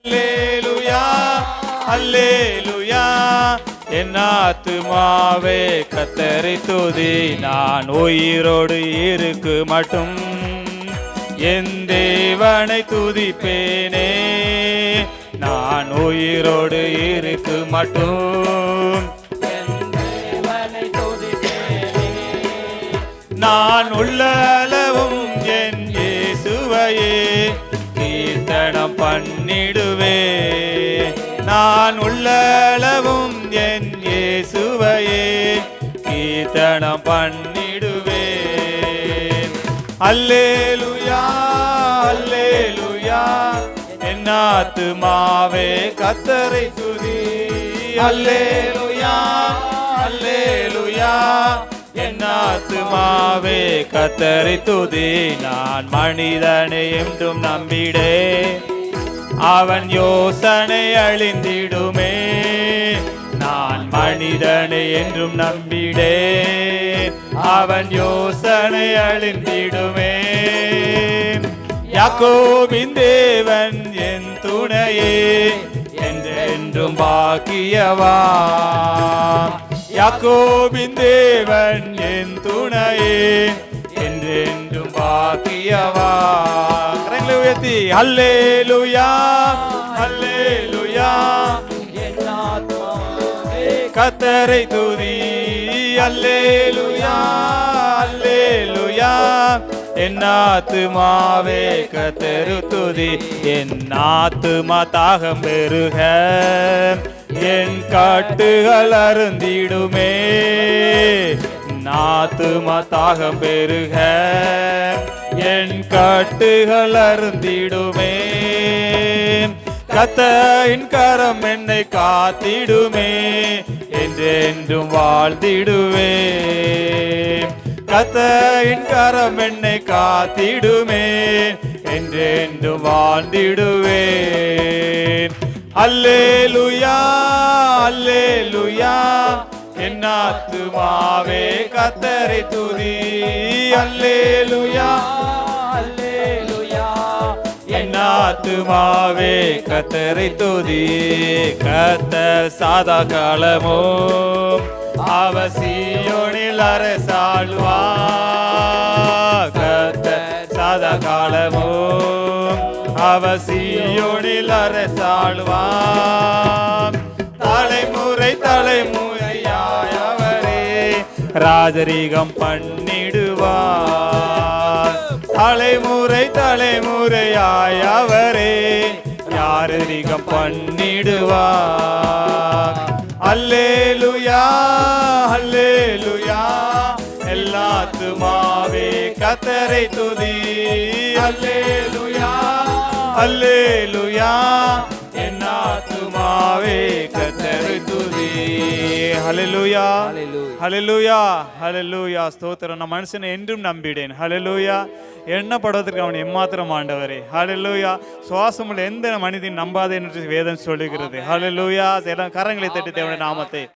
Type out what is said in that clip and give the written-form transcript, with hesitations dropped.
அல்லேலூயா அல்லேலூயா என் ஆத்துமாவே கர்த்தரை துதி. நான் உயிரோடு இருக்கு மட்டும் என் தேவனை துதிப்பேனே. நான் உயிரோடு இருக்கு மட்டும் நான் உள்ளளவும் என் இயேசுவையே கீர்த்தனம் பண்ணிடுவே. நான் உள்ளளவும் என் இயேசுவையே கீர்த்தனம் பண்ணிடுவே. அல்லேலூயா அல்லேலூயா என் ஆத்துமாவே கர்த்தரை துதி. அல்லேலூயா அல்லேலூயா என் ஆத்துமாவே கர்த்தரை துதி. நான் மனிதனை என்றும் நம்பிடே அவன் யோசனை அழிந்திடுமே. நான் மனிதனை என்றும் நம்பிடே அவன் யோசனை அழிந்திடுமே. யாக்கோபின் தேவன் என் துணையே என்றென்றும் பாக்கியவா. யாக்கோபின் தேவன் என் துணையே என்றென்றும் பாக்கியவா. கரங்களை உயர்த்தி அல்லேலூயா அல்லேலூயா கர்த்தரை துதி. அல்லேலூயா அல்லேலூயா என் ஆத்துமாவே கர்த்தரை துதி. என் ஆத்துமா தாகம் பெருக என் காட்டுகள் அருந்திடுமே. ஆத்துமா தாகம் பெருக என் காட்டுகள் அருந்திடுமே. கர்த்தரின் கரம் என்னை காத்திடுமே என்றென்றும் வாழ்ந்திடுவே. கர்த்தரின் கரம் என்னை காத்திடுமே என்றென்றும் வாழ்ந்திடுவே. அல்லேலூயா அல்லேலூயா என் ஆத்துமாவே கர்த்தரை துதி. அல்லேலூயா அல்லேலூயா என் ஆத்துமாவே கர்த்தரை துதி. கர்த்தர் சதா காலமோ அவர் சீயோனில் அரசாளுவார். கர்த்தர் சதா காலமோ அவர் சீயோனில் அரசாளுவார். தலைமுறை தலைமுறையாய் அவரே ராஜரீகம் பண்ணிடுவார். தலைமுறை தலைமுறையாய் அவரே ராஜரீகம் பண்ணிடுவார். அல்லேலூயா அல்லேலூயா எல்லாத்துமாவே கர்த்தரை துதி. அல்லேலூயா அல்லேலூயா என் ஆத்துமாவே கர்த்தரை துதி. ஹல்லேலூயா ஹல்லேலூயா ஹல்லேலூயா ஸ்தோத்திரம். நான் மனுஷனை என்றும் நம்பிடேன். ஹல்லேலூயா எண்ணப்படுவதற்கு அவன் எம்மாத்திரம் ஆண்டவரே. ஹல்லேலூயா சுவாசமுள்ள எந்த மனிதன் நம்பாதே என்று வேதம் சொல்லுகிறது. ஹல்லேலூயா கரங்களை தட்டி தேவனுடைய நாமத்தை